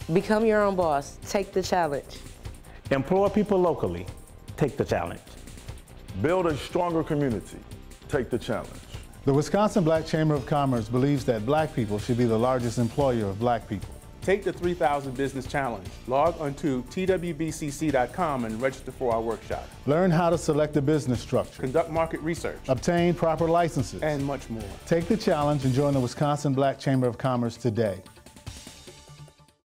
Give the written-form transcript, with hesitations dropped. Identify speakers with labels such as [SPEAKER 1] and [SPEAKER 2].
[SPEAKER 1] Become your own boss. Take the challenge.
[SPEAKER 2] Employ people locally. Take the challenge.
[SPEAKER 3] Build a stronger community. Take the challenge.
[SPEAKER 4] The Wisconsin Black Chamber of Commerce believes that black people should be the largest employer of black people.
[SPEAKER 5] Take the 3000 Business Challenge. Log onto twbcc.com and register for our workshop.
[SPEAKER 4] Learn how to select a business structure.
[SPEAKER 5] Conduct market research.
[SPEAKER 4] Obtain proper licenses.
[SPEAKER 5] And much more.
[SPEAKER 4] Take the challenge and join the Wisconsin Black Chamber of Commerce today.